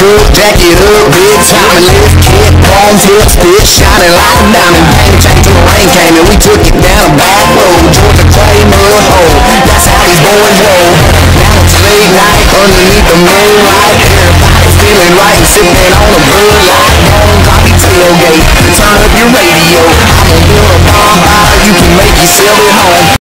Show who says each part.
Speaker 1: truck, jack it up, big time and lift kit, chrome tip, spit, shining like a diamond. Bang, change till the rain came and we took it down a back road. Georgia clay mud hole, that's how these boys roll. Now it's late night underneath the moonlight, everybody's feeling right and sipping on a Bud Light. Long coffee tailgate, turn up your radio. I'm gonna build a bonfire, you can make yourself at home.